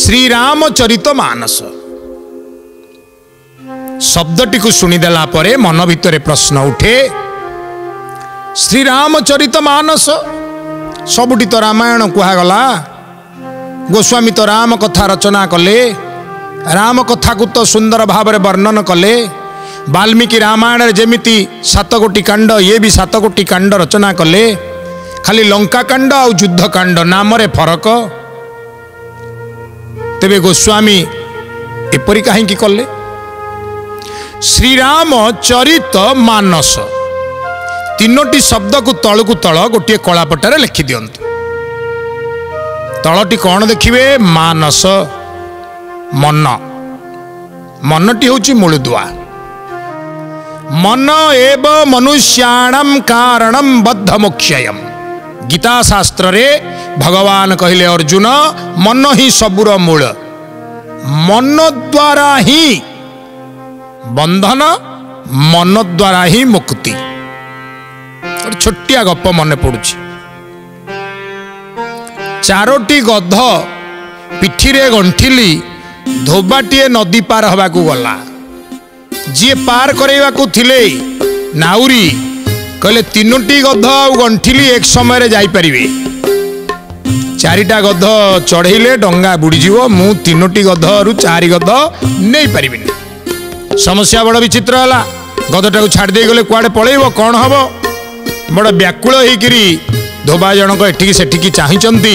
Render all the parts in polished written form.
श्रीरामचरित मानस शब्दटी को शुणीदेला परे मन भितर प्रश्न उठे। श्रीरामचरित मानस सबुटी तो रामायण कहगला। गोस्वामी तो राम कथा रचना कले, राम कथा को तो सुंदर भाव वर्णन कले। वाल्मीकि रामायण जेमिति 7 कोटी कांड, ये भी 7 कोटी कांड रचना कले। खाली लंका कांड और युद्ध कांड नाम रे फरक। तेबे गोस्वामी एपरी कहीं कले? श्रीराम चरित मानस 3टी शब्द को तल को तल गोटे कलापटारे लिखि दियंतु। तलटी कौन देखिए? मानस मन। मनटी होची मूलदुआ। मन एव मनुष्याणाम कारणम बद्ध मोक्षयम। गीता शास्त्र रे भगवान कहले अर्जुन मन ही सबुर मूल। मन द्वारा ही बंधन, मन द्वारा ही मुक्ति। छोटिया गप मन पड़ुछि। 4टी गध पिठीरे गंठिली धोबाटीए नदी पार हवा को गला। जी पार करैवा को थिले नाउरी कहले 3टी गध आ गंठिली एक समय जाई परिवे। 4टा गध चढ़ेले डंगा बुड़ीजीव, मु 3टी गध रु 4 गध नहीं पारिबिनी। समस्या बड़ विचित्र है। गधटा को छाड़ दे गले कुआडे पळेइबो, कौन हम? बड़ व्याकुल होइकिरी धोबा जनक एठिकी सेठिकी चाहिचंती।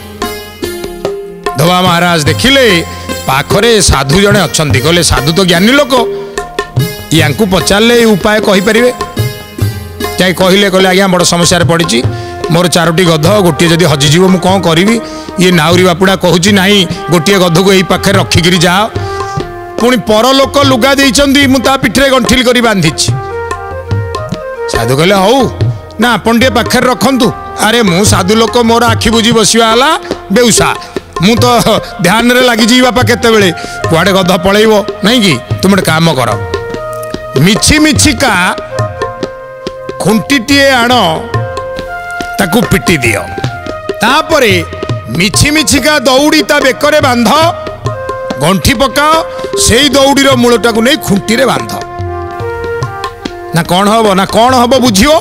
धोबा महाराज देखिले पाखरे साधु जने अछंती। कहले साधु तो ज्ञानी लोक, यांकु पचारले उपाय कहि परिबे? जाई कहले कहले आज्ञा बड़ समस्या रे पड़िची। मोर 4टी गध गोटे जदि हजिजीव मु कौन करिवि? ये नाउरी बापुड़ा कहूची नाही गोटे गध को एई पाखे रखिकिरी जाओ। पुणी परलोक लुगा देइचंती, मु ता पिठरे गंठिल करी बांधिछि। साधु कहले हौ ना आपण टे पाखे रखंतु। अरे मु साधु लोक, मोर आखि बुझी बसिवा हला बेउसा। मु तो ध्यान रे लागि जी बापा केते बेले कुआडे गध पळेइबो नहीं कि? तुम एक काम कर, मिछि मिछिका खुंटीटीए आण, ताकू पिटी दियो। तापरे मिछि मिछिका दौड़ी ता बेकरे बांध, गंठी पकाओ, सेई दौड़ीर मूलटाकू नहीं खुंटी रे बांध। ना कौन हबो? ना कौन हबो बुझियो?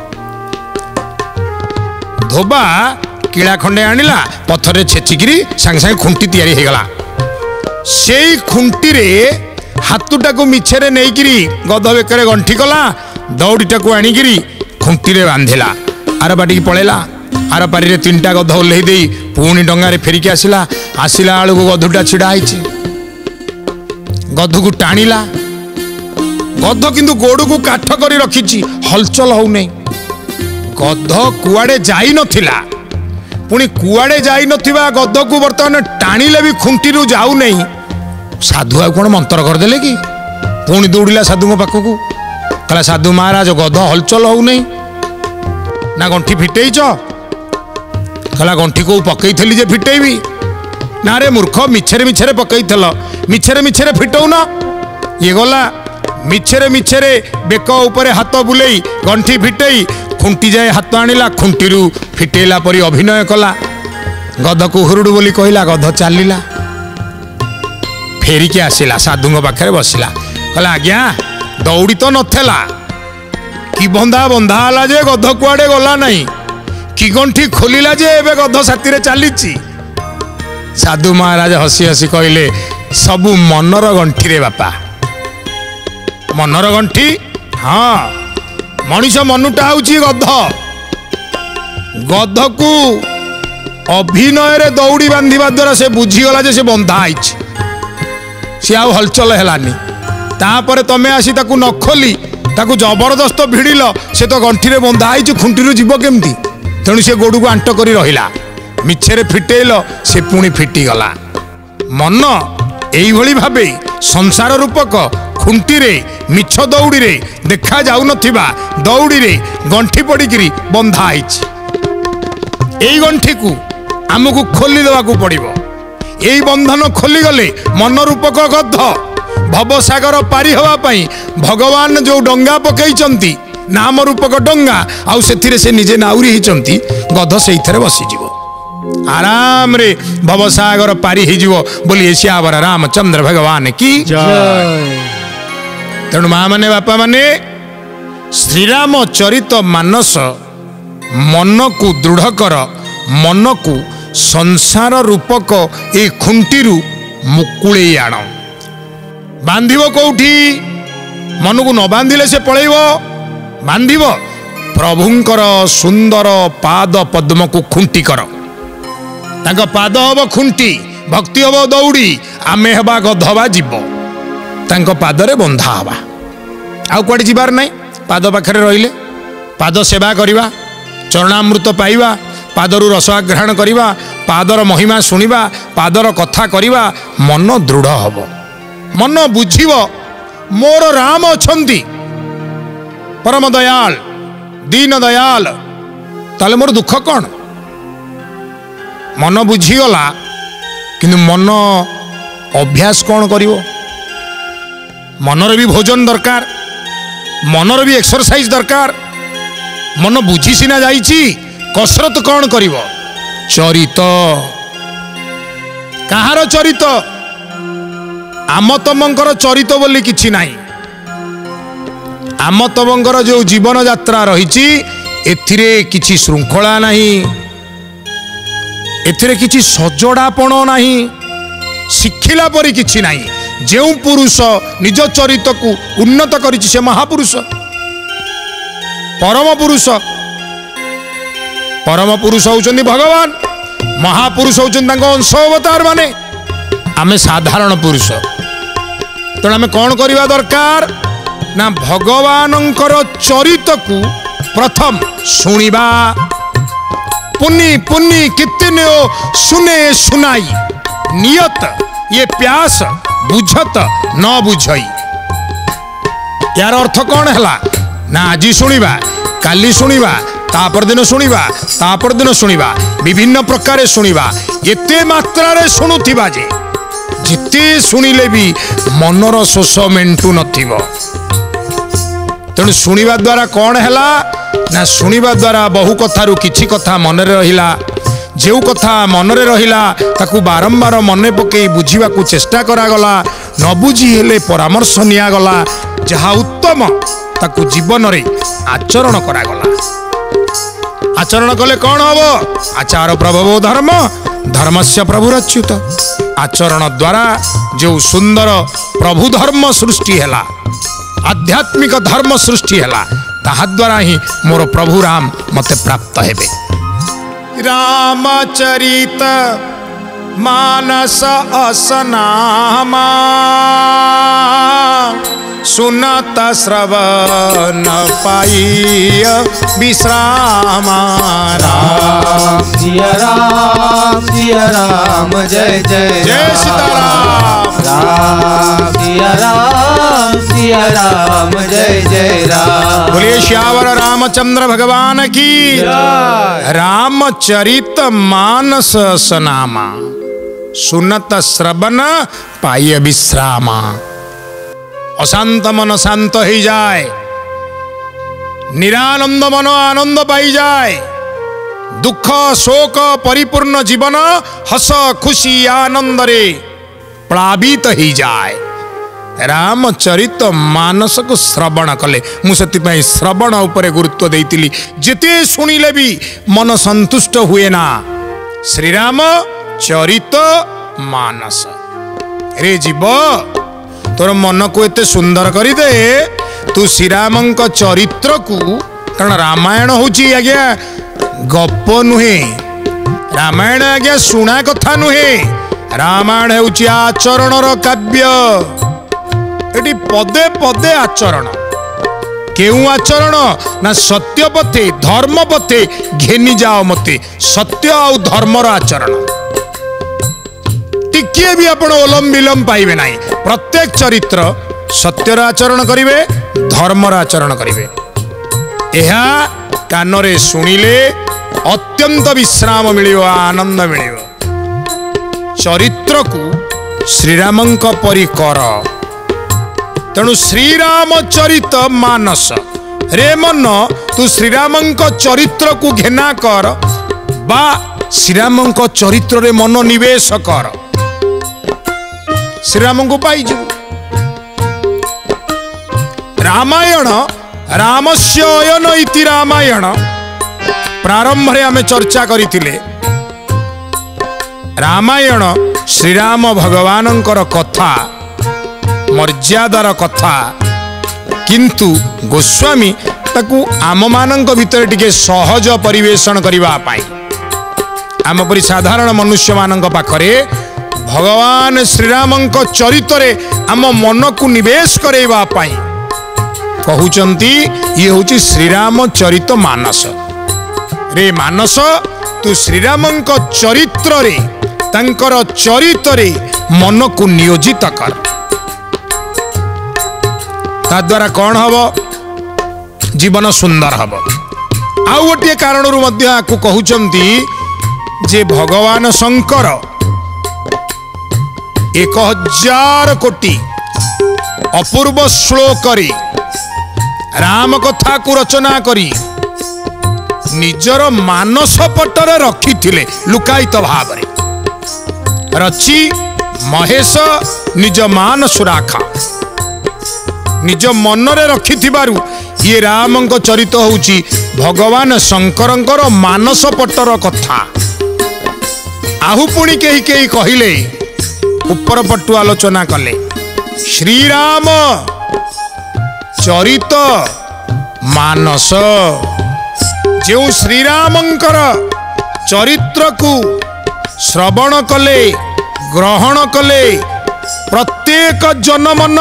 धोबा किला खंडे आनिला, पत्थर छेचिकी सांगे सांगे खुंटी तैयारी हो गला। सेई खुंटी रे हाथुटाकू मिछरे नहींकरी गध बेकरे गंठी कला, दौड़ीटाकू आनिकी खुंटी रे बांधिला। Are baati पळेला। आर पारी रे 3टा गध ओल्हेई देई पुणी डंगारे फेरिकी आसिला। आसिला आलू को गधुटा छिड़ा होइछि। गध को टाणिला। गध किंतु गोड़ को काठ करी रखिछि, हलचल हो नहीं। गध कुआडे जाई नथिला। पुणी कुआडे जाई नथिबा गध को वर्तमान टाणिले भी खुंटी रु जाऊ नहीं। साधु आ कोन मंत्र कर देले कि? पुणी दौड़िला साधु पाखकू। कहला साधु महाराज गध हलचल हो नहीं ना, गंठी फिटेइछ? कहला गंठी को पकई थली जे फिटेइबी ना। रे मूर्ख, मिछरे मिछरे पकई थल, मिछरे मिछरे फिटौ न। ये गला मिछरे मिछरे बेक ऊपर हाथ बुलेई गंठी फिटेई खुंटी जाए हाथ आनिला, खुंटी रु फिटेला परी अभिनय कला। गध को हुरुडु बोली कहला, गध चलिला। फेरिकी आसिला, साधु पाखे बसिला। कहला आज्ञा दौड़ी तो नथेला, कि बंधा बंधा हला जे गध कुआडे गला नहीं, कि गंठी खोलिला जे एबे गध साथी रे चलीची। साधु महाराज हसी हसी कहले सबु मनर गंठी रे बापा। मनर गंठी? हाँ, मनीष मनुटा हूँ गध। गध को अभिनय रे दौड़ी बांधिबा द्वारा से बुझीगला जे से बंधा आइछि। सी आउ हलचल हेलानी। तापरे तमे आसी ताकू न खोली ताकू जबरदस्त भिड़िल, से तो गंठी रे बंधा आइछि, खुंटी रु जीव केमती? तेणु से गोड़ को आंट करी रहिला। मिछरे फिटेल, से पुणी फिटिगला। मन एई भली भाबे संसार रूपक खुंटी रे मिछ दौड़ी रे देखा जाऊ नथिबा दौड़ी रे गंठी पड़िकी बंधा आइछि। एई गंठी को आमको खोली देवा को पड़िबो। एई बंधन खोली गले मन रूपक गध भवसागर पारी हवा पाई भगवान जो डंगा पकईचंती नाम रूपक डंगा आउ सेथिरे से निजे नाउरी हिचंती, गध सेइथरे बसी जीवो। आराम रे भवसागर पारी हो बोलिए श्यावर रामचंद्र भगवान की तेणु माँ माने बापा माने श्रीराम चरित मानस मन को दृढ़ कर मन को संसार रूपक ए खुंटी मुकुले आण बांधिव कौटी मन को न बांधिले से पलैब बांधिव प्रभुंकर सुंदर पाद पद्म को खुंटी कर तांका पाद हब खुंटी भक्ति हब दौड़ी आमे हबा गधवा जीव तांका पादरे बंधा हवा आउ कुआडे जीवार नहीं पाद पाखरे रहिले पाद सेवा करिबा चरणामृत पाइबा पादरु रसाग्रहण करिबा पादर महिमा शुणिबा पादर कथा करिबा मन दृढ़ हब मन बुझिब मोर राम अछंती परम दयाल दीन दयाल ताले मोर दुख कौन मन बुझीगला किंतु मन अभ्यास कौन करिवो मनर भी भोजन दरकार मनर भी एक्सरसाइज दरकार मन बुझी सीना जाइछि कसरत कौन करिवो चरित कहार चरित आम तमंकर चरित बोली किछि नाही आम तमंकर जो जीवन यात्रा रही एथिरे किछि श्रृंखला नाही एथिरे किछि सजड़ापण नाही शिखिला परी किछि नाही जो पुरुष निज चरित को उन्नत करिछि से महापुरुष परम पुरुष होउचंदी भगवान महापुरुष होउचंदी तांको अंश अवतार माने आमे साधारण पुरुष तेणु आमे कौन करिवा दरकार ना भगवानंकर चरित को प्रथम शुणिबा पुन्नी पुन्नी कितने सुने सुनाई नियत ये प्यास बुझत न बुझई यार अर्थ कौन है ना आज शुणिबा काली शुणिबा तापर दिन शुणिबा तापर दिन शुणिबा विभिन्न प्रकार शुणिबा एते मात्रा रे शुणुथिबा जे जिते शुणिले भी मनर शोष मेंटू नथिबो तेणु शुणिबा द्वारा कौन है ना शुणिबा द्वारा बहु कथारू किछि कथा मन रहिला जो कथा मन रहिला ताकू बारंबार मन पकई बुझीबा को चेष्टा करागला न बुझी हेले परामर्श नियागला जहा उत्तम ताकू जीवन रे आचरण करागला आचरण कले कौन हम आचार प्रभवो धर्म धर्मस्य प्रभुरच्युत आचरण द्वारा जो सुंदर प्रभु धर्म सृष्टि हैला आध्यात्मिक धर्म सृष्टि हैला ताहा द्वारा ही मोर प्रभु राम मते प्राप्त हेबे रामचरित मानस असनामा सुनत श्रवण पाई विश्रामा राम सिया राम जय जय जय सीताराम राम सिया राम जय जय राम बोलिए श्यावर रामचंद्र भगवान की रामचरित मानस सनामा सुनत श्रवण पाई विश्रामा अशांत मन शांत हो जाए निरानंद मन आनंद पाई जाए दुख शोक परिपूर्ण जीवन हस खुशी आनंद रे प्लावित हो जाए रामचरित मानस को श्रवण कले मुझे श्रवण उपरे गुरुत्व देती जिते शुणिले भी मन संतुष्ट हुए ना श्रीराम चरित मानस रे जीव तोर मन को एते सुंदर करी दे तू श्रीराम चरित्र को कारण रामायण होची आज्ञा गप नुहे रामायण आज्ञा शुणा कथा नुहे रामायण होची आचरणर काव्य एटी पदे पदे आचरण केउ आचरण ना सत्य पथे धर्म पथे घेनी जाओ मते सत्य आउ धर्मर आचरण टिकिए भी आपण ओलम विलम पाइबे नाही प्रत्येक चरित्र सत्यर आचरण करिवे धर्मर आचरण करिवे एहा कानरे सुनिले अत्यंत विश्राम मिलियो आनंद मिलियो चरित्र को श्रीरामंक परि कर तेणु श्रीराम चरित मानस रे मन तू श्रीरामंक चरित्र को घेना कर बा श्रीराम चरित्र रे मन निवेश कर श्रीराम को पाई रामायण रामस्य अयन इति रामायण प्रारंभ रे आमे चर्चा करिथिले रामायण श्रीराम भगवानंकर कथा मर्यादार कथा किंतु गोस्वामी ताकू आम मानक भितर टिके सहज परिवेशन करिवा पाई आम परि साधारण मनुष्य मानक पाखरे भगवान श्रीरामंक चरित्र आम मन को निवेश करैबा पाई कहउचंती ये होची श्रीराम चरित मानस रे मानस तू श्रीरामंक चरित्र रे तांकर चरित्र रे मन को नियोजित कर ता द्वारा कौन हबो जीवन सुंदर हबो आउ गोटे कारण रु मध्य आकु कहउचंती जे भगवान शंकर 1000 कोटी अपूर्व श्लोक राम कथा को रचना करी निजर मानस पटरे रखी थिले लुकायित भाव रची महेश निज मान सुराखा निज मन रे रखी थिबारु ये राम चरित होउची भगवान शंकरंकर मानस पटर कथा आहु पुणी कही कही कहिले ऊपर पटु आलोचना कले श्रीराम चरित मानस जो श्रीरामंकर चरित्र को श्रवण कले ग्रहण कले प्रत्येक जनमन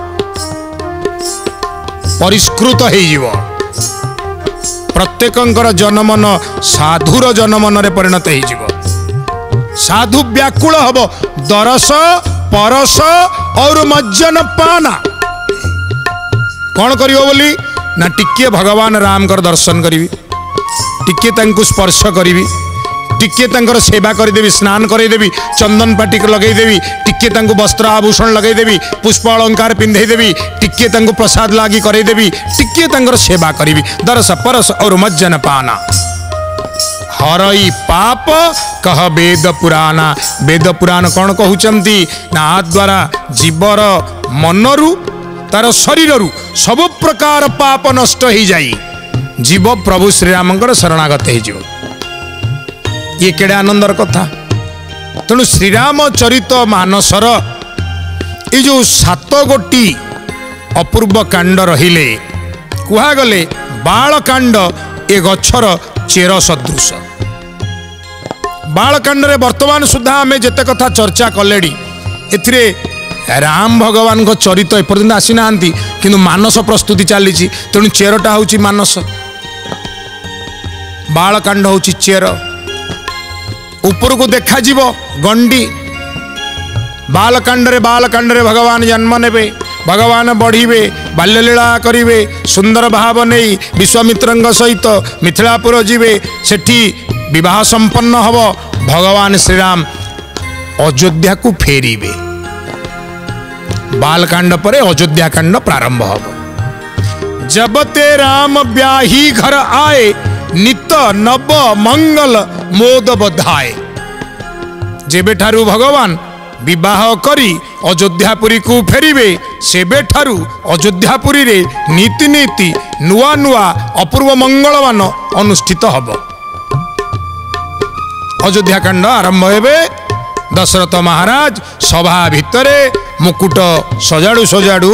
परिष्कृत हो प्रत्येकंकर जनमन साधुर जनमन रे परिणत हो साधु व्याकुल हब दरस परस और मज्जन पाना कौन करियो बोली ना टिके भगवान राम कर दर्शन करी टिके तांको स्पर्श करी टिके तांकर सेवा करदेवी स्नान करदेवी चंदन पाटी लगेदेवी टिके तांको वस्त्र आभूषण लगेदेवी पुष्प अलंकार पिंधेदेवी टिके तांको प्रसाद लागी करदेवी टिके तांकर सेवा करी दरस परस और मज्जन पाना हरई पाप कह वेद पुराण कौन कहउचंती ना आ द्वारा जीवर मनरु तार शरीर सब प्रकार पाप नष्ट हो जाई जीव प्रभु श्रीराम शरणागत हो ये केड़े आनंदर कथा तेणु श्रीराम चरित मानसर ये जो 7 गोटी अपूर्व कांड रहिले कुहागले बालकांड ए गछर चेर सदृश बालकांड रे वर्तमान सुधा आम जेते कथा चर्चा कलेडी एथिरे राम भगवान को चरित एपर्यंत आसी ना किंतु मानस प्रस्तुति चली तेणु चेरटा हूँ मानस बालकांड हूँ चेर ऊपर को देखा जीव गंडी बालकांड रे भगवान जन्म नेबे भगवान बढ़िबे बाल्यलीला करिवे सुंदर भाव नहीं विश्वामित्र सहित मिथिलापुर जीवे सेठी विवाह संपन्न हब भगवान श्रीराम अयोध्या को फेरीबे बालकांड पर अयोध्या कांड प्रारंभ हब जब ते राम ब्याही घर आए नित नव मंगल मोद बधाए जेबे ठारू भगवान विवाह करी अयोध्यापुरी को फेरिबे सेबे ठारू अयोध्यापुरी रे नीति नीति नुआ नुआ अपूर्व मंगलवान अनुष्ठित हब अयोध्या कांड आरंभ हेबे दशरथ महाराज सभा भितरे मुकुट सजाड़ू सजाड़ू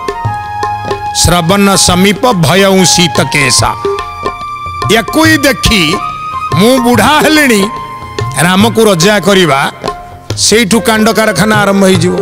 श्रवण समीप भयऊ शीत केसा या कोई देखी मु बुढ़ा हेलिणी राम को रजा करिबा सेठू कांड कारखाना आरंभ हो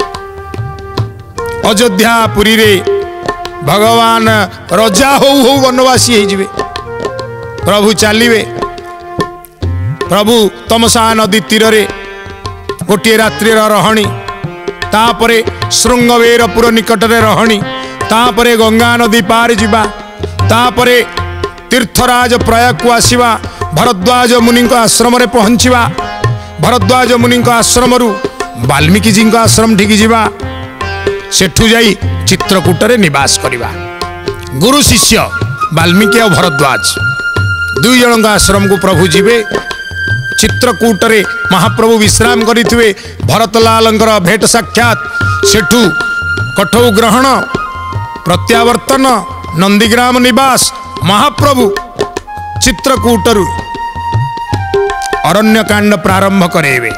अयोध्यापुरी रे भगवान रजा हो वनवासी हो प्रभु चलिए प्रभु तमसा नदी तीर रे गोटे रात्रि रहणी तापरे श्रृंगवेरपुर निकट रे रहणी तापरे गंगा नदी पार जिबा तापरे तीर्थराज प्रयाग को आसीबा भरद्वाज मुनि आश्रम रे पहुंचीबा भरद्वाज मुनि आश्रम रु वाल्मीकि जी आश्रम ठीक जीवा सेठू जाई चित्रकूट रे निवास करिबा गुरु शिष्य वाल्मीकि और भरद्वाज दुई जन आश्रम को प्रभु जीवे चित्रकूटरे महाप्रभु विश्राम करिथिवे भरतलालंकर भेट साक्षात सेठू कठौ ग्रहण प्रत्यावर्तन नंदीग्राम निवास महाप्रभु चित्रकूटरु अरण्यकांड प्रारंभ करेबे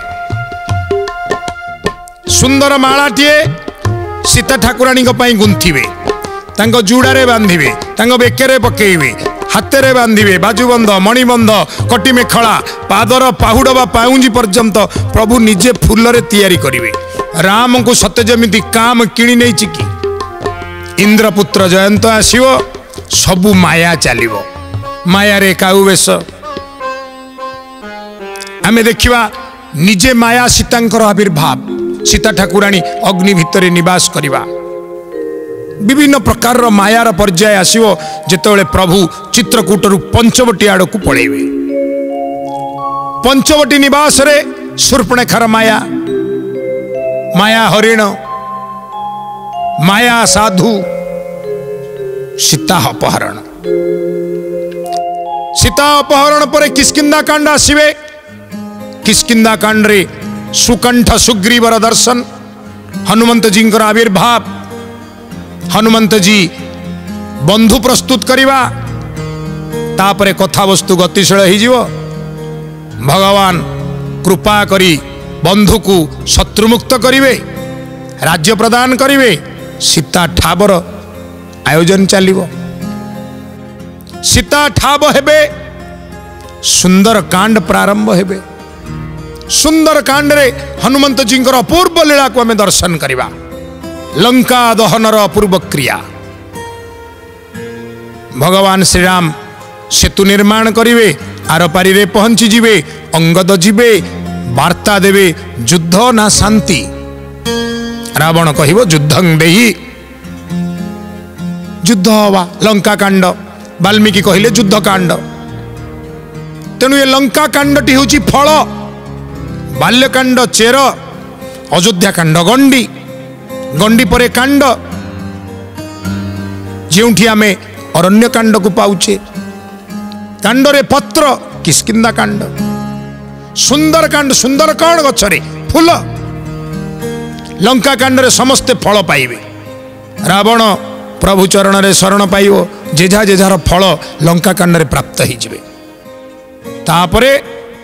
सुंदर मालाटीए सीता ठाकुराणी गुंथिबे तांको जुड़ारे बांधिबे तांको बेकेरे पकेइबे हाथेरे बांधिबे बाजुबंध मणिबंध कटी मेखला पादर पाहुड़ बा पाउंजी पर्यंत प्रभु निजे फूलरे तैयारी करिवे राम को सत्य जमिति काम किणी नै चिकी इंद्रपुत्र जयंत आसीबो सबु माया चलिबो माया रे काउ वेश आमे देखिबा निजे माया सीतांकर आविर्भाव सीता ठाकुराणी अग्नि भितर निवास करिबा विभिन्न प्रकार मायार पर्याय आसीबो जेतेबेले प्रभु चित्रकूटरु पंचवटी आड़कू पळेबे पंचवटी निवास रे शूर्पणखार माया माया हरिण माया साधु सीता अपहरण सीता अपहरण पर किष्किंधा कांड आसीबे किष्किंधा कांड रे सुकंठ सुग्रीवर दर्शन हनुमंत जी आविर्भाव हनुमंत जी बंधु प्रस्तुत करिबा तापरे कथा वस्तु गतिशील हो भगवान कृपा करी बंधु को शत्रुमुक्त करिवे राज्य प्रदान करिवे सीता ठाबर आयोजन चलिबो सीता ठाब हेबे सुंदर कांड प्रारंभ हेबे सुंदर कांड रे हनुमंत जी अपूर्व लीला को आम दर्शन करिबा लंका दहनर अपूर्व क्रिया भगवान श्रीराम सेतु निर्माण करिवे आर पारी रे पहुंची जिवे अंगद जिवे वार्ता देवे युद्ध ना शांति रावण कहिबो युद्धं देहि युद्ध हवा लंका कांड वाल्मीकि कहिले युद्ध कांड तेणु ये लंका कांडटी होची फल बाल्यकांड चेर अयोध्या कांड गंडी गंडी परे कांड जेउठी आमे अरण्य कांड को पाउचे कांड रे पत्र किष्किंधा कांड सुंदर कौन गछरे फूल लंका कांड रे समस्ते फल पाइबे रावण प्रभु चरण रे शरण पाइबो जेझा जेझार फल लंका कांड रे प्राप्त ही जिवे तापरे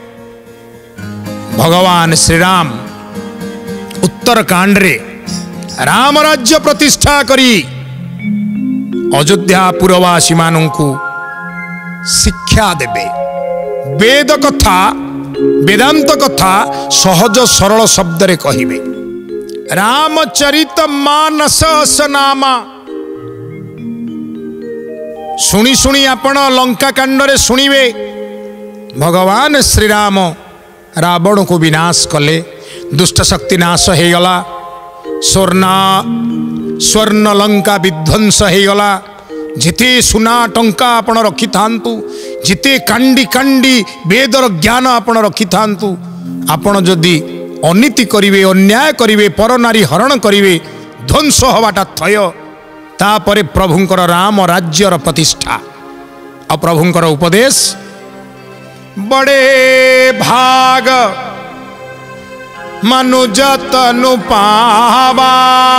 भगवान श्रीराम उत्तर कांड रे राम राज्य प्रतिष्ठा करी अयोध्या पुरवासी मानू शिक्षा देबे वेद कथा वेदांत कथा सहज सरल शब्द रे कहिबे रामचरित मानस नामा शुणी शुणी आपण लंका कांड रे शुणिबे भगवान श्रीराम रावण को विनाश कले दुष्ट शक्ति नाश हो गला स्वर्ण लंका विध्वंस हो गला जिते सुना टंका आपण रखि थांतु जिते कांडी कांडी वेदर ज्ञान आपण रखि थांतु आपण जदि अनीति करिवे अन्याय करिवे पर नारी हरण करिवे ध्वंस हवाटा थय तापरे प्रभुंकर राम राज्यर प्रतिष्ठा आ प्रभुंकर उपदेश बड़े भाग मनुजतनु पावा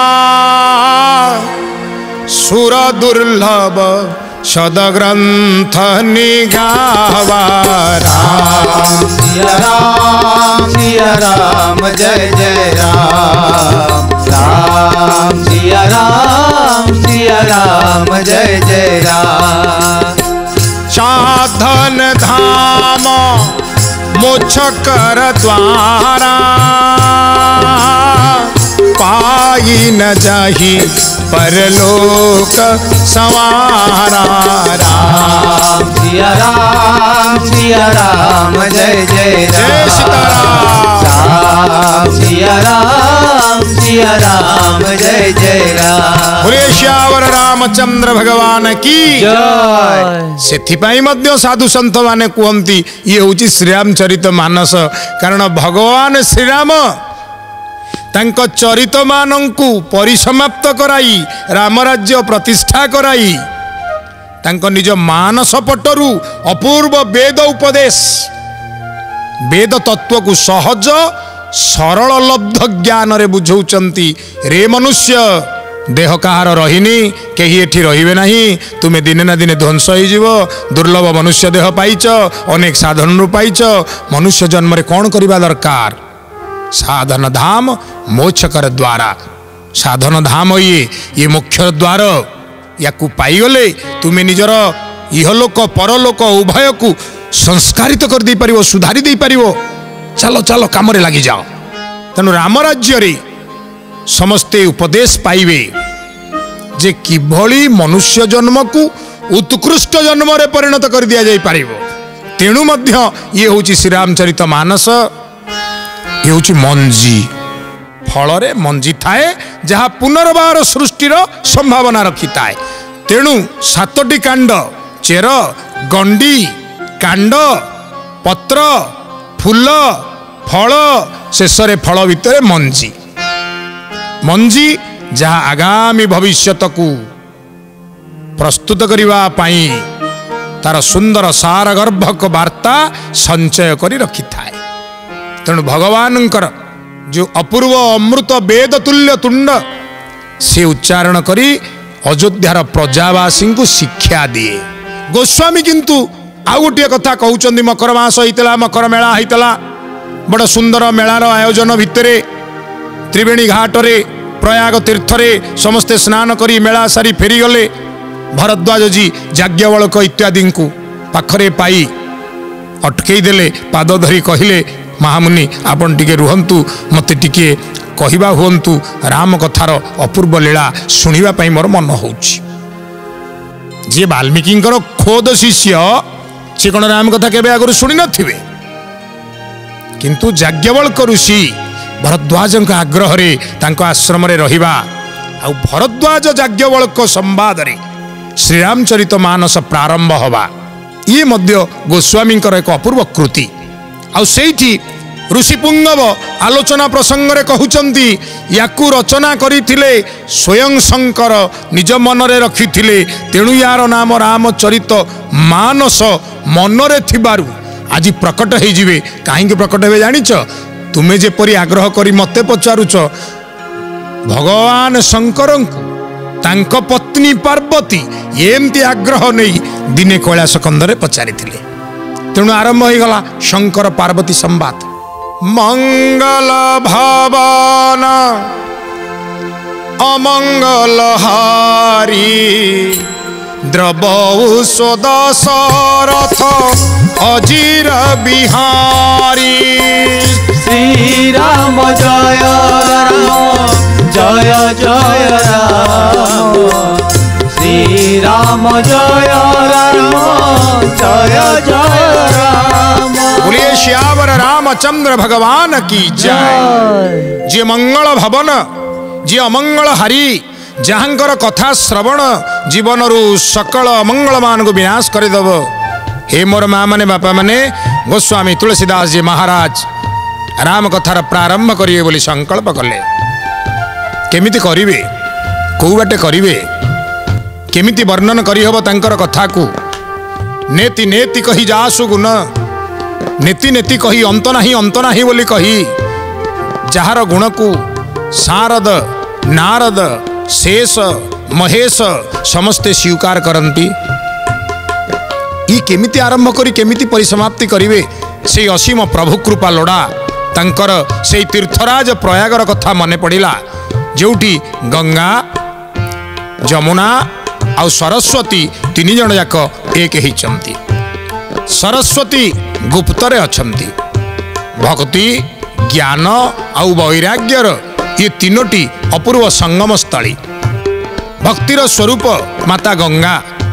सुर दुर्लभ सदग्रंथ निगावा राम सिया राम जय जय राम राम सिया राम जय जय राम साधन धाम मोक्ष कर द्वारा पाई न जाहि परलोक संवारा राम सिया राम जय जय जय सीताराम राम सिया राम जय जय राम बोले श्यावर रामचंद्र भगवान की जय। सेथिपाई मध्य साधु संत माने कहती ये हूँ श्रीरामचरित मानस कारण भगवान श्रीराम तांको चरित मानंकु परिसमाप्त कराई राम राज्य प्रतिष्ठा कराई तांको निज मानस पटरु अपूर्व वेद उपदेश वेद तत्व को सहज सरल लब्ध ज्ञान रे बुझौचंती रे मनुष्य देह कहार रहीनी कहीं एठी रहिबे नहीं तुमे दिने ना दिने ध्वंस होइजिव दुर्लभ मनुष्य देह पाइच अनेक साधन रु पाइच मनुष्य जन्म रे कौन करबा दरकार साधन धाम मोक्ष कर द्वारा साधन धाम ये मुख्य द्वार या पाइगले तुमे निजर इहलोक परलोक उभय को संस्कारित कर दे पारिबो सुधारी दे पारिबो चलो चलो काम रे लागि जाओ तेणु राम राज्य रे समस्ते उपदेश पाइबे जे किभली मनुष्य जन्म को उत्कृष्ट जन्म रे परिणत कर दिया जाई पारिबो तेणु मध्य ये होची श्री रामचरित मानस ये होची मंजी फल रे मंजी थाए जहाँ पुनर्बार सृष्टिर संभावना रखी थाए तेणु 7टी कांड चेर गंडी कांड पत्र फूल फल शेष फल भितर मंजी मंजी जहाँ आगामी भविष्यत को प्रस्तुत करने पाई तार सुंदर सार गर्भक वार्ता संचय करी रखी थाए तेणु भगवानंकर जो अपूर्व अमृत वेद तुल्य तुंड से उच्चारण करी अयोध्यार प्रजावासी को शिक्षा दिए गोस्वामी किंतु आउ गोटे कथा कहउचंदी मकर मास होइतला मकर मेला होइतला बड़ सुंदर मेलार आयोजन भितरे त्रिवेणी घाट रे प्रयाग तीर्थ रे समस्ते स्नान करी मेला सारी फेरी गले भरद्वाज जी याज्ञवल्क इत्यादि को पाखरे पाई अटकई देले पाद धरी कहिले महामुनि आपण टिके रुहंतु मते टिके कहिबा हुंतु राम कथार अपूर्व लीला सुनिबा पई मोर मन होउछि जे वाल्मीकिंकर खोद शिष्य से कौन राम कथा केबे आगु शुणी नथिबे किंतु याज्ञवल्क ऋषि भरद्वाज आग्रह रे तांको आश्रम रे रहिबा आ भरद्वाज याज्ञवल्क संवाद रे श्री रामचरित मानस प्रारंभ हवा ये मध्य गोस्वामींकर एक अपूर्व कृति आ सेठी ऋषि पुंगव आलोचना प्रसंग रे कहउचंती याकू रचना करिथिले स्वयं शंकर निज मन रे रखिथिले तेणु यार नाम रामचरित मानस मन रे थिबारु आज प्रकट हो जिवे काहेकि प्रकट हे जानिच तुमे जेपरि आग्रह करी मते पचारुच भगवान शंकर तांक पत्नी पार्वती एमती आग्रह नहीं दिने कैलाश कंदरे पचारि तेणु आरंभ हो गला शंकर पार्वती संवाद मंगल भवन अमंगल हारी द्रवौषध दशरथ अजीर बिहारी श्री राम जय राम जय जय राम श्री राम जय राम जय जय राम बोलिए श्यावर रामचंद्र भगवान की जय। जे मंगल भवन जे अमंगल हारी जहाँकर कथा श्रवण जीवन रु सकल अमंगल मान को विनाश करदेव हे मोर माँ माने बापा माने गोस्वामी तुलसीदास जी महाराज राम कथार प्रारंभ करिए बोली संकल्प कले केमिति करिवे कौ बाटे करिवे केमिति वर्णन करिहब तांकर कथा को नेति नेति कही जासु गुण नेति नेति कही अंत नाही बोली कही जार गुण को सारद नारद शेष महेश समस्ते स्वीकार करती केमिति आरंभ करी केमिति परिसमाप्ति करिवे से असीम प्रभु कृपा लोड़ा तांकर से तीर्थराज प्रयागर कथा मने पड़िला जोठी गंगा जमुना आउ सरस्वती तीन जन जाक एक ही चंती सरस्वती गुप्तरे अछंती भक्ति ज्ञान आउ वैराग्यर ये तीनोटी अपूर्व संगम स्थली भक्तिर स्वरूप माता गंगा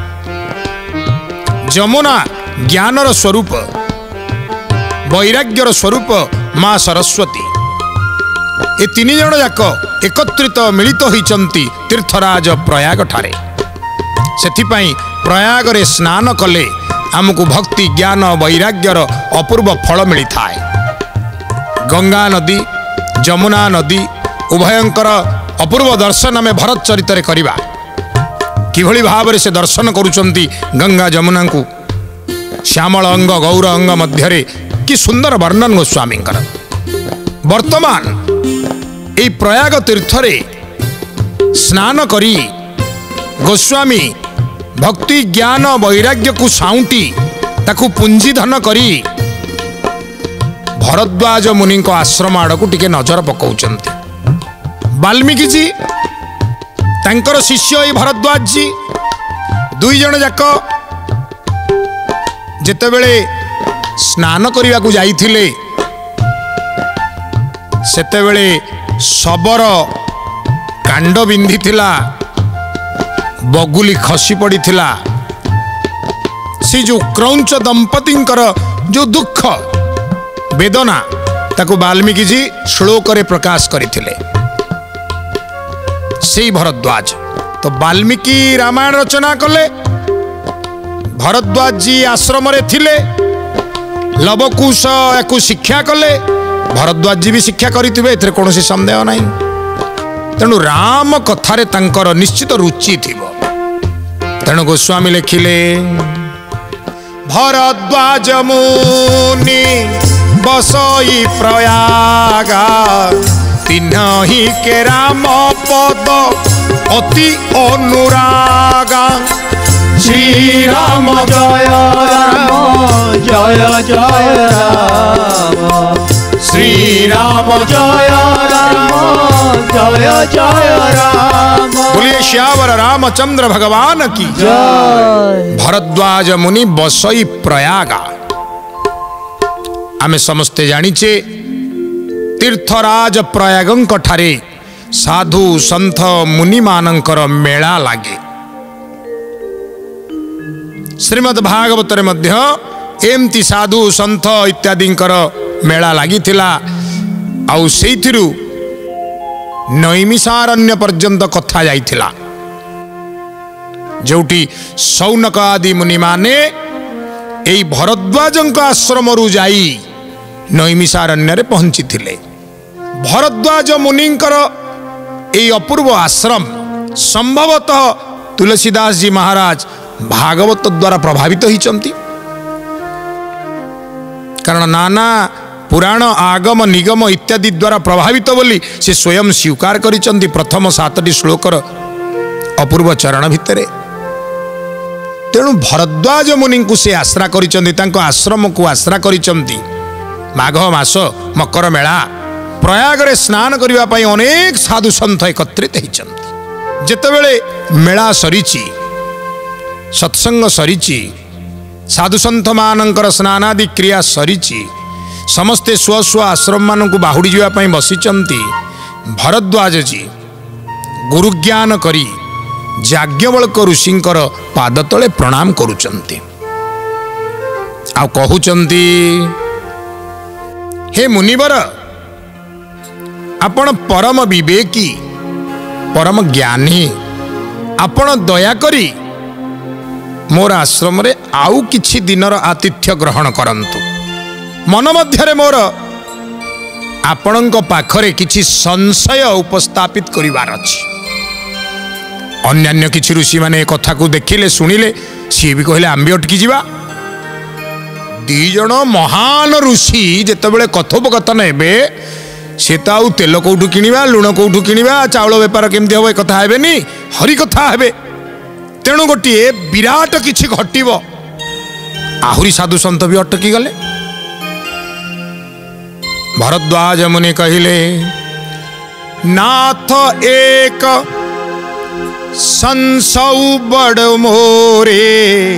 जमुना ज्ञानर स्वरूप वैराग्यर स्वरूप माँ सरस्वती ये तीन जन जाक एकत्रित मिलित होइचंती तीर्थराज प्रयाग ठारे सेथिपाई प्रयाग रे स्नान कले आमको भक्ति ज्ञान वैराग्यर अपूर्व फल मिली थाए गंगा नदी जमुना नदी उभयंकर अपूर्व दर्शन आम भरत चरित करिबा किभली भाव से दर्शन करुचंती गंगा जमुना को श्यामल अंग गौर अंग मध्य कि सुंदर वर्णन गोस्वामी वर्तमान यही प्रयाग तीर्थ स्नान करी गोस्वामी भक्ति ज्ञान वैराग्य को साउंटी ताकू पुंजीधन करी भरद्वाज मुनि आश्रम आड़ को टिके नजर पकाउचंती। वाल्मीकि जी तांकर शिष्य ये भरद्वाज जी दुई जन जाक जेतेबेले स्नान करने को जाइथिले सेतेबेले शबर कांड बिंधी थिला बगुली खसी पड़ी थिला। से जो क्रौंच दंपतिंकर जो दुख वेदना ताको वाल्मीकि जी श्लोक रे प्रकाश करथिले। से भरद्वाज तो वाल्मीकि रामायण रचना कले भरद्वाज जी आश्रम रे थिले लवकुश याकू शिक्षा कले भरद्वाज जी भी शिक्षा करिथिबे एथरे कोनोसी संदेह नाही। तेणु राम कथारे तांकर निश्चित रुचि थिबो। तेणु गोस्वामी लिखिले भरद्वाज मुनि बसई प्रयागा तिन्हि के राम पद अति अनुरागा। श्री राम जय राम जय जय राम श्री राम जय राम जय जय राम। बोलिए श्यावर रामचंद्र भगवान की जय। भरद्वाज मुनि बसई प्रयागा आमे समस्ते जानिचे तीर्थराज प्रयागंक ठारे साधु संत मुनि मानंकर मेला लागे। श्रीमद् भागवत रे मध्य एमती साधु संत इत्यादिंकर मेला लागिथिला। आउ सेइथिरु नैमिषारण्य पर्यंत कथा जाइथिला जोटी सौनक आदि मुनि माने एई भरद्वाजंक आश्रम रु जाई नैमिषारण्य रे पहुंची थिले। भरद्वाज मुनिंकर एई अपूर्व आश्रम संभवतः तुलसीदास जी महाराज भागवत द्वारा प्रभावित होइचंती। कारण नाना पुराण आगम निगम इत्यादि द्वारा प्रभावित बोली से स्वयं स्वीकार करिचंती प्रथम 7टी श्लोकर अपूर्व चरण भितरे। तेणु भरद्वाज मुनि को से आश्रा करिचंती तांको आश्रम को आश्रा करिचंती। माघ मास मकर मेला प्रयाग रे स्नान करिवा पई अनेक साधु संत एकत्रित होइचंती। जेतेबेले मेला सरीची सत्संग सरीची साधु संत मानंकर स्नानादि क्रिया सरीची समस्ते स्व स्व आश्रम मान को बाहुड़ी जावाई बसीचंती। भरद्वाज जी गुरुज्ञान करी याज्ञवल्क ऋषिंकर पाद तले प्रणाम करुचंती। आ कहउचंती हे मुनिवर आपण परम विवेकी परम ज्ञानी आपण दया करी मोर आश्रम रे आउ किछि दिनर आतिथ्य ग्रहण करंतु। मन मध्यरे मोर आपणक पाखरे किछि संशय उपस्थापित करिवार अछि। अन्यान्य किछि ऋषि माने कथा को देखिले शुणिले सी भी कहले आम्बी अटकी जीवा। दी जण महान ऋषि जेतेबेले कथोपकथन हेबे से तो आउ तेल कौठु किनिबा लुण कौठु किनिबा चाउल बेपार केमती हम कथा हेबेनी हरि कथा हेबे। तेणु गोटे विराट किछि घटिब आहुरी साधु संत भी अटकी गले। भरद्वाज मुनि कहिले नाथ एक संसौ बड़ मोरे।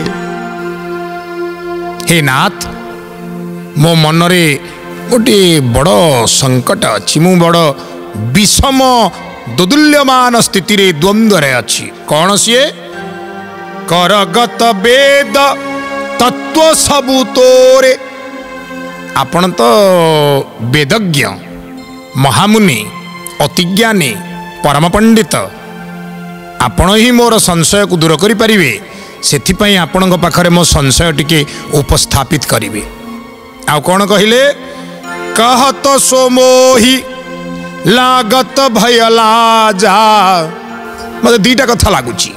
हे नाथ मो मनरे गोटे बड़ संकट अच्छी मु बड़ विषम दोदुल्यमान स्थिति रे द्वंद्व रे अच्छी। कौन सी करगत वेद तत्व सबु तोरे। आपण तो वेदज्ञ महामुनि अतिज्ञानी परम पंडित आपण ही मोर संशय को दूर करि परिबे सेथिपई आपणक पाखरे मो संशय टिके उपस्थापित करिवे। आ कोन कहिले कहत सो मोहि लागत भयला जा। मते दीटा कथा लागुची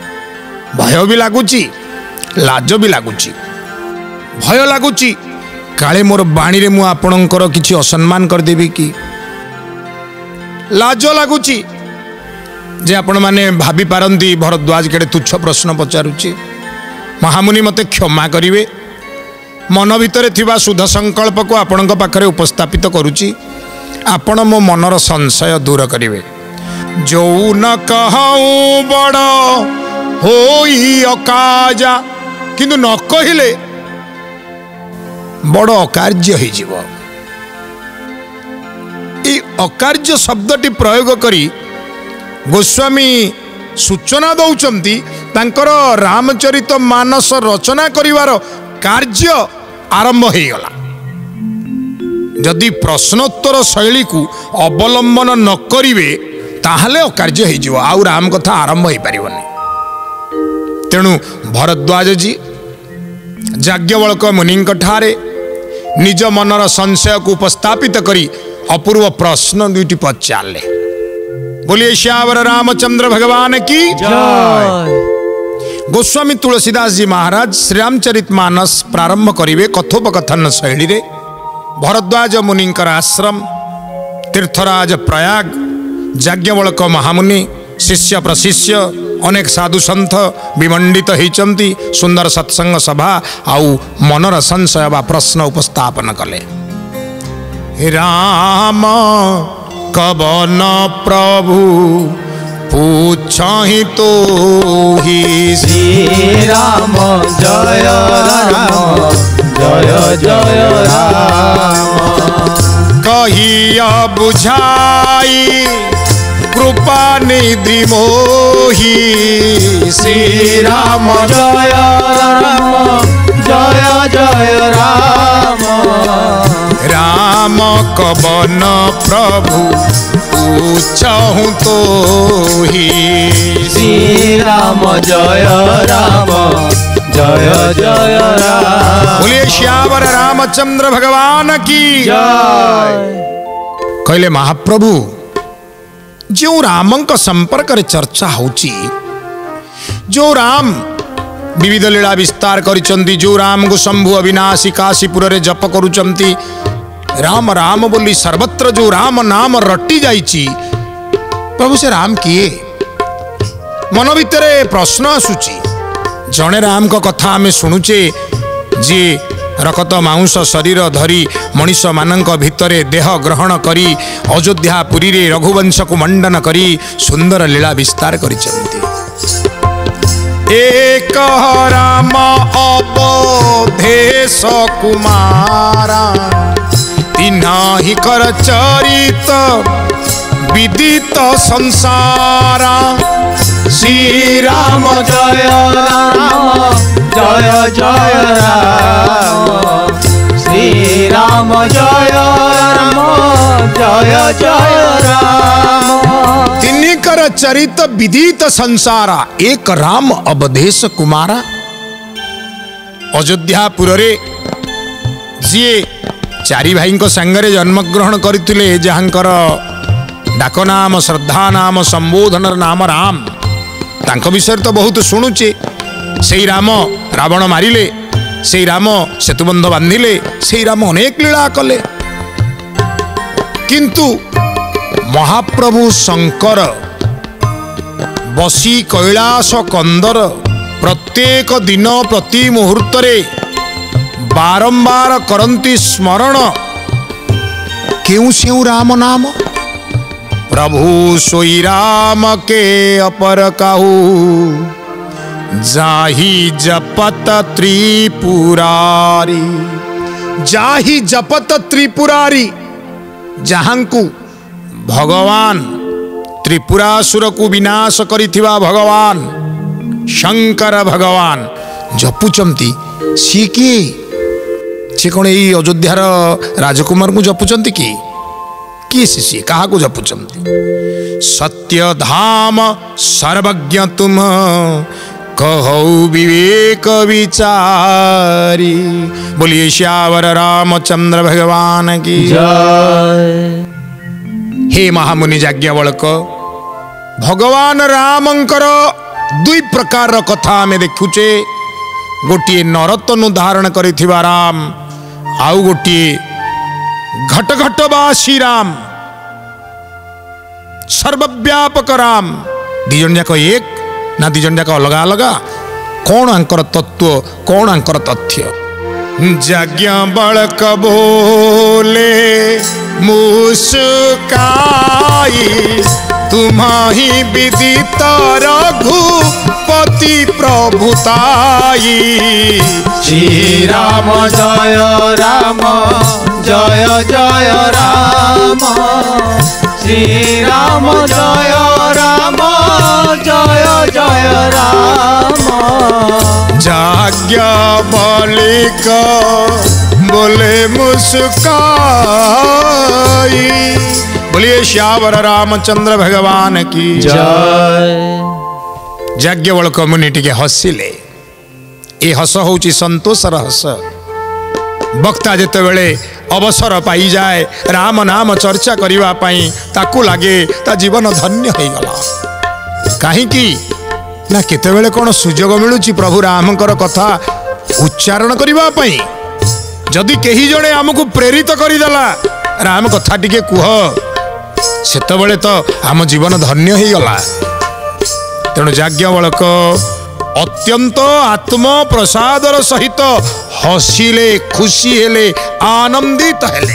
भय भी लागुची लाज भी लागुची। भय लागुची काले मोर बाणी रे मु आपणकर किछि असम्मान करदेबी कि लाज लागुची जे आपण माने भाभी पारंती भरद्वाज केड़े तुच्छ प्रश्न पचारुची। महामुनि मते क्षमा करिवे, मन भितरे थिबा शुद्ध संकल्प को आपणक पाखरे उपस्थापित करुची, आपण मो मनर संशय दूर करिवे। जो न कहूँ बड़ होई अकाजा, किंतु न कहिले बड़ अकार्य हो जीव। ई अकार्य शब्दटी प्रयोग करी गोस्वामी सूचना दौचंती तांकर रामचरित मानस रचना करिवार कार्य आरंभ हो गला। जदि प्रश्नोत्तर शैली को अवलंबन न करिवे ताहले अकार्य हो जीव, आउ राम कथा आरंभ हो पारिबनी। तेणु भरद्वाज जी याज्ञवल्क मुनिंक ठारे निज मनर संशय को उपस्थापित करी अपूर्व प्रश्न दुईटी पचारे। बोलिए श्यावर रामचंद्र भगवान की जय। गोस्वामी तुलसीदास जी महाराज श्रीरामचरित मानस प्रारंभ करिवे कथोपकथन शैली रे। भरद्वाज मुनिंकर आश्रम, तीर्थराज प्रयाग, याज्ञवल्क महामुनि, शिष्य प्रशिष्य अनेक साधु सन्थ विमंडित होइचंती। सुंदर सत्संग सभा आउ मनर संशय बा प्रश्न उपस्थापन कले। राम कवन प्रभु पूछहि तो ही, श्री राम जय राम जय जय राम। कहिया बुझाई कृपा निधि मोही, श्री राम जय राम जय जय राम। राम कवन प्रभु पूछहु तो ही, श्री राम जय राम जय जय राम। बोलिए श्यावर रामचंद्र भगवान की जय। कहले महाप्रभु जो रामंक संपर्क रे चर्चा होची, जो राम विविध लीला विस्तार करिचंती, जो राम को शंभु अविनाशी काशीपुर रे जप करुचंती, राम राम बोली सर्वत्र जो राम नाम रटी जाइची, प्रभु से राम किए? मन भितरे प्रश्न आसुची। जने राम को कथा आमे शुणुचे जे रकत मांस शरीर धरी मनीष मानक भितरे देह ग्रहण करी अयोध्यापुरी रे रघुवंश को मंडन करी सुंदर लीला विस्तार करिचंती। एक राम अवधेश कुमारा, तिन्हि कर चरित विदित संसारा। श्री राम जय राम जय जय राम। श्री राम जय राम जय जय राम। तिन्हि कर चरित विदित संसारा, एक राम अवधेश कुमारा। अयोध्यापुर रे जी चारि भाई सांगरे जन्मग्रहण करथिले, जहांकर डाक नाम श्रद्धा नाम संबोधन नाम राम, तांको विषय तो बहुत शुणुचे। से राम रावण मारिले, से राम सेतुबंध बांधिले, से राम अनेक लीला कले। किंतु महाप्रभु शंकर बसी कैलाश कंदर प्रत्येक दिन प्रति मुहूर्त रे बारंबार करंती स्मरण क्यों से राम नाम। प्रभु सोई राम के अपर कहू, जाहि जपत त्रिपुरारी। जाहि जपत त्रिपुरारी, जहांकु भगवान त्रिपुरासुर को विनाश करिथिबा भगवान शंकर भगवान जपुचंती। सी किए? सी कौन यही अयोध्यार राजकुमार को जपुचंती कि किए? सी क्या जपुचंती? सत्य धाम सर्वज्ञ तुम कहौ विवेक विचारी। बोलिए श्यावर रामचंद्र भगवान की जय। हे महामुनि याज्ञवल्क, भगवान रामंकर दुई प्रकार कथा आमे देखुचे। गोटे नरतनु धारण करिथिबा राम, आउ गोटे घट घटवासी राम सर्वव्यापक राम दी जन जाक एक ना दी जन जाक अलग अलग कौन आंकर तत्व कौन आंकर तथ्य यज्ञ बड़क बोले मुस्काई तुम्हि विदित रघुपति प्रभुताई श्री राम जय राम जय जय राम श्री राम जय राम जय जय राम जाज्ञ बलिक बोले मुस्काई बोलिए श्यावर रामचंद्र भगवान की जय। याज्ञवल कम्युनिटी के हसिले ये हस होची संतोषर हस वक्ता जेते बेले अवसर पाई जाए राम नाम चर्चा करिवा पाई ताकू लागे ता जीवन धन्य हो गला कहीं ना केते बेले कौन सुजोग मिलुची प्रभु रामकर कथा उच्चारण करिवा पाई जदि केही जणे हमकु प्रेरित करिदेला राम कथा टिके कुह सेतबेले तो आम जीवन धन्य हो गला तेणु याज्ञवल्क अत्यंत आत्म प्रसादर सहित हसिले खुशी हेले आनंदित हेले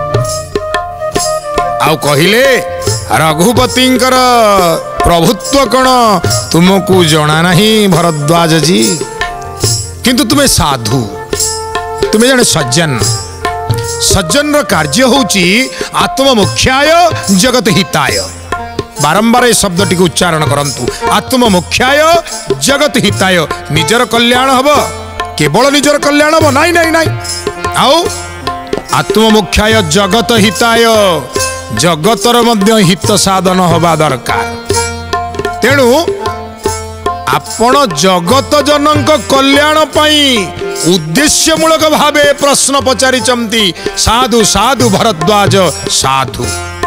आउ कहिले रघुपतिंकर प्रभुत्व कण तुमको जना नहीं भरद्वाज जी किंतु तुम्हें साधु तुम्हें जने सज्जन सज्जन कार्य होची आत्ममुख्याय जगत हिताय बारंबार ये शब्द टी उच्चारण करंतु आत्ममुख्याय जगत हिताय निजर कल्याण हब केवल निजर कल्याण हब नाई नाई नाई आओ आत्ममुख्याय जगत हिताय जगतर मध्य हित साधन हवा दरकार तेणु आपण जगत जनक कल्याण पाई उद्देश्यमूलक भावे प्रश्न पचारिचंती साधु साधु भरद्वाज साधु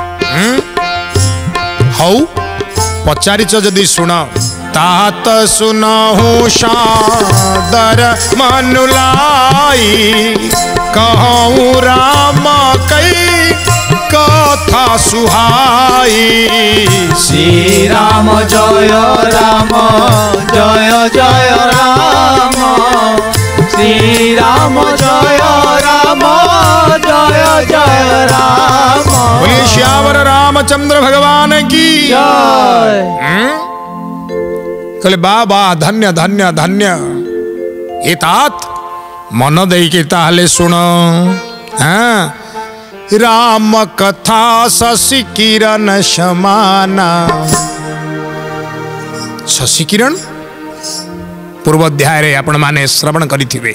हौ पचारिच जदि सुन तात सुनहु सादर मनुलाई कहूँ राम कई कथा सुहाई श्री राम जय राम जय जय राम श्री राम जय राम जय जय राम बोलिए श्यावर रामचंद्र भगवान की जय। कहले बाबा धन्य धन्य धन्य ये तात मन दे के ताहले सुन हाँ राम कथा शशि किरण समाना शशि किरण पूर्वाध्याय रे आपण माने श्रवण करिथिबे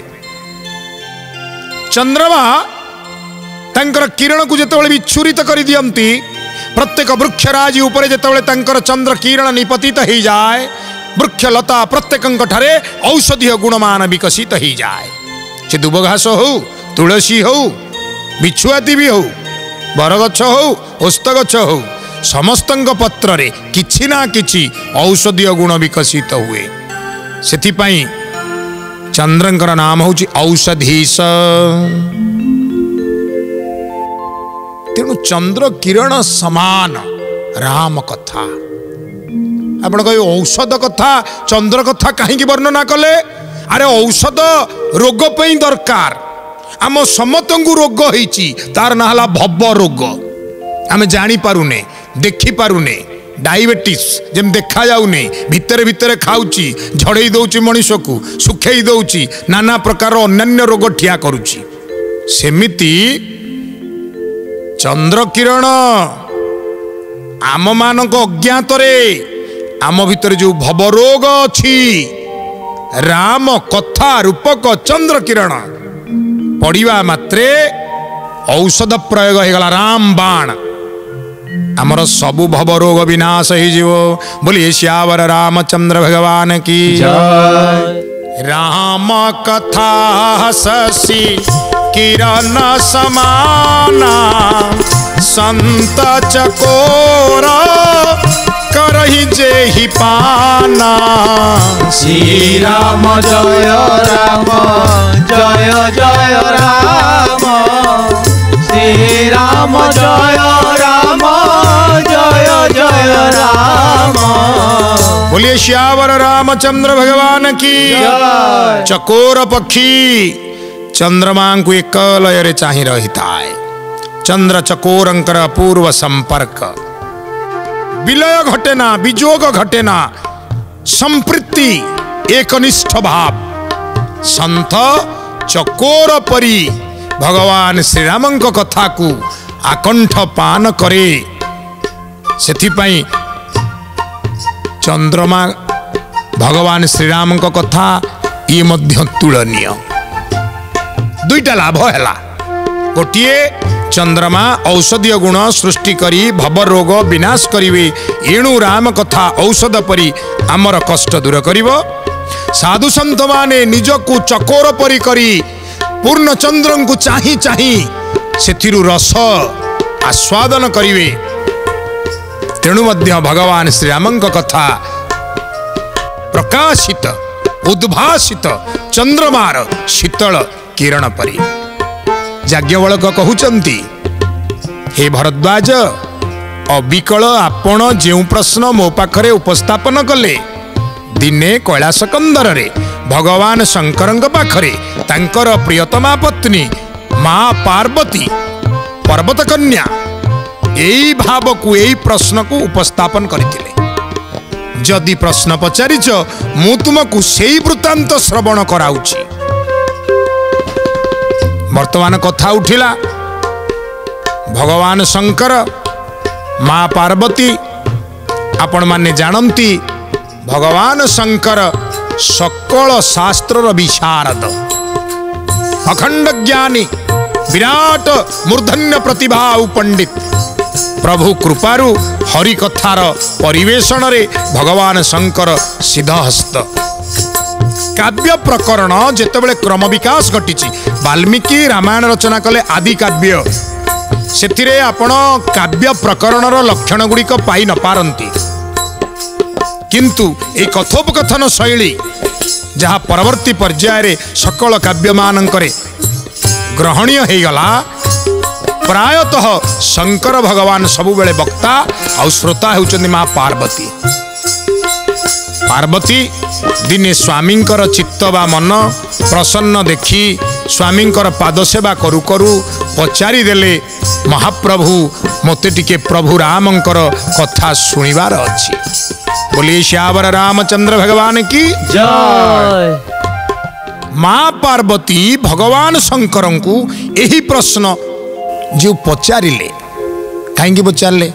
चंद्रमा तंकर किरण को जेतेबेले विच्छुरित करि दियंती प्रत्येक वृक्षराजी उपरे जेतेबेले तंकर चंद्र किरण निपतित हो जाए वृक्षलता प्रत्येकंक ठारे औषधीय गुणमान विकसित हो जाए से दुब घास हो तुलसी हो बिछुआती भी हो बरगछ हो ओस्त गछ हो समस्तंक पत्र रे किछि ना किछि औषधीय गुण विकसित हुए सेथिपाई चंद्रंकर नाम होछि औषधीश तेणु चंद्र किरण समान राम कथा आपण कह औषध कथा चंद्र कथा कहीं वर्णना कले अरे औषध रोग पे दरकार आम समत रोग होइछि तार ना हला भव रोग आम जानी पारुने देखी पारुने डायबिटीज जेम देखा जाऊने भितरे भितरे खाऊची झड़ई दउची मनीष को सुखई दउची नाना प्रकार अन्य रोग ठिया करुची सेमिति चंद्र किरण आम मानक अज्ञात रे आम भितर जो भव रोग अछि राम कथा रूपक चंद्र किरण पढ़िवा मात्रे औषध प्रयोग हो गला राम बाण आमर सबु भव रोग विनाश हो बोलिए श्यावर रामचंद्र भगवान की जय। राम कथा शशि किरण समाना संत चकोर करहि जेहि पाना श्री राम जय राम जय जय राम राम जय राम जय जय राम। बोलिए श्यावर रामचंद्र भगवान की। जय। चकोर पक्षी चंद्रमा को एक लय चाहि रही है। चंद्र चकोरंकर अपूर्व संपर्क विलय घटेना विजोग घटेना संपृत्ति एकनिष्ठ भाव संत चकोर परी भगवान श्रीराम कथा को आकंठ पान करे। सेथिपाई चंद्रमा भगवान श्रीराम कथा ये मध्य तुलनीय। दुईटा लाभ है। गोटे चंद्रमा औषधीय गुण सृष्टि करी भव रोग विनाश करिवे। एणु राम कथा औषध परी आमर कष्ट दूर करिवो। साधु संत माने निजकु चकोर परी करी पूर्ण चंद्र को चाही चाही सेथिरु रस आस्वादन करिवे। तेणु मध्य भगवान श्रीराम कथा प्रकाशित उद्भासित चंद्रमार शीतल किरण परी। याज्ञवल्क कहउचंती हे भरद्वाज अविकल आपण जेउ प्रश्न मो पाखरे उपस्थापन कले दिने कैलाश कंदर रे भगवान शंकर पाखरे तांकर प्रियतमा पत्नी मां पार्वती पर्वत कन्या एई भाव को एई प्रश्न को उपस्थापन करथिले। जदि प्रश्न पचारिच मु तुमको सेई वृत्तांत श्रवण कराउछि। वर्तमान कथा उठिला भगवान शंकर मां पार्वती आपण माने जानती भगवान शंकर सकल शास्त्र विशारद अखंड ज्ञानी विराट मूर्धन्य प्रतिभा पंडित प्रभु कृपारु हरि कथार परिवेशन रे भगवान शंकर सिद्धहस्त। काव्य प्रकरण जेतेबेले क्रम विकास घटिछि वाल्मीकि रामायण रचना कले आदि काव्य सेथिरे आपण काव्य प्रकरणर लक्षण गुड़िक पाई न पारंती। किंतु ए कथोपकथन शैली जहाँ परवर्ती पर्याय रे सकल काव्य मानकरे ग्रहणीय हो गला। प्रायतः शंकर भगवान सबुबेले वक्ता और श्रोता होउचंदी मां पार्वती। पार्वती दिने स्वामींकर चित्त बा मन प्रसन्न देखी स्वामींकर पाद सेवा करू करू पचारि देले महाप्रभु मोते टिके प्रभु रामंकर कथा सुनिबार अछि। बोलिए श्यावर रामचंद्र भगवान की जय। मां पार्वती भगवान शंकर को यही प्रश्न जो पचारिले कहीं पचारे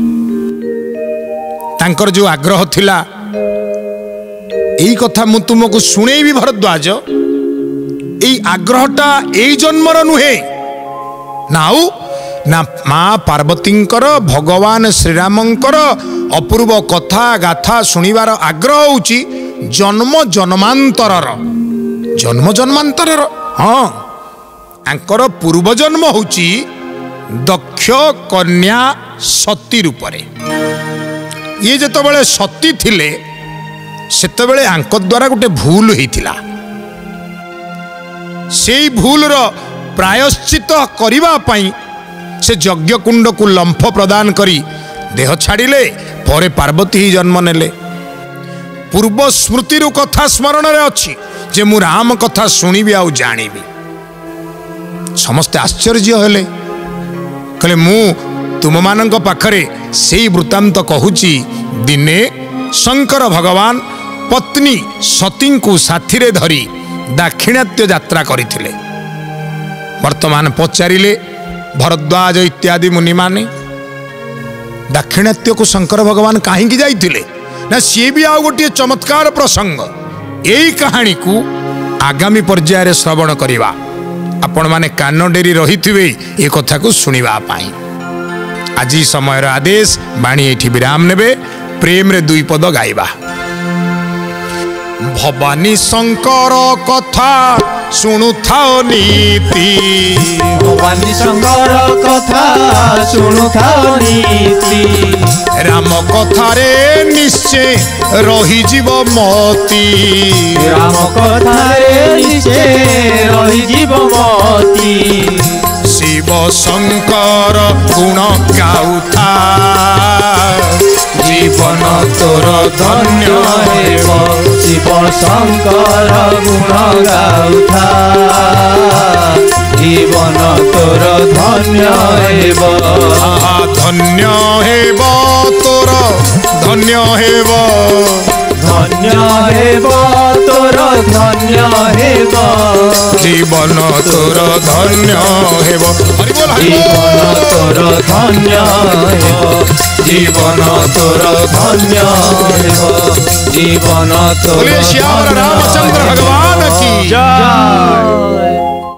तांकर जो आग्रह थिला यही कथा मु तुमको शुणेबी भरद्वाज यही आग्रहटा यही जन्मर नुहे नाउ ना मां पार्वतींकर भगवान श्रीरामंकर अपूर्व कथा गाथा शुणिबार आग्रह होउची जन्म जन्मांतरर जन्म जन्मांतरर। हाँ आंकर पूर्व जन्म होउची दक्ष कन्या सती रूपरे। ये जेतबेले सती थिले सेतबेले आंक द्वारा गोटे भूल होइथिला। सेई भूलर प्रायश्चित करिबा पई से यज्ञ कुंड को लंफ प्रदान करी देह छाड़िले। परे पार्वती ही जन्म नेले। पूर्व स्मृति कथा स्मरण रे अछि जे मु राम कथा शुणिबी आ जानिबी। समस्ते आश्चर्य हेले कहले मु तुम मानक पाखरे सेई वृत्तांत कहूची। दिने शंकर भगवान पत्नी सती को साथी रे धरी दाक्षिणात्य यात्रा करथिले। वर्तमान पचारिले भरद्वाज इत्यादि मुनि माने दाक्षिणात्य को शंकर भगवान कहीं जाइथिले ना सी भी आउ गोटे चमत्कार प्रसंग। यही कहानी को आगामी पर्याय रे श्रवण करिवा। आपण माने कान डेरी रहिथिबे ए कथा को सुनिबा पाई। आज समय आदेश बाणी एठी विराम नेबे। प्रेम रे दुई पद गाइबा। भवानी शंकर कथा शुणुथाओ नीति। भवानी शंकर कथा शुणुथाओ नीति। राम कथा रे निश्चय रही जीव मती। राम कथा रे निश्चय रही जीव मती। शिव शंकर गुण गाउथा जीवन तोर धन्य हेब शिव शंकर गुण गाउथा जीवन तोर धन्य हेब धन्य हेब तोर धन्य हेब धन्य हेब तोर धन्य हेब जीवन तोर धन्य हेब जीवन तोर धन्य हेब जीवन तोर धन्य हेब जीवन तोर श्याम रामचंद्र भगवान की जय।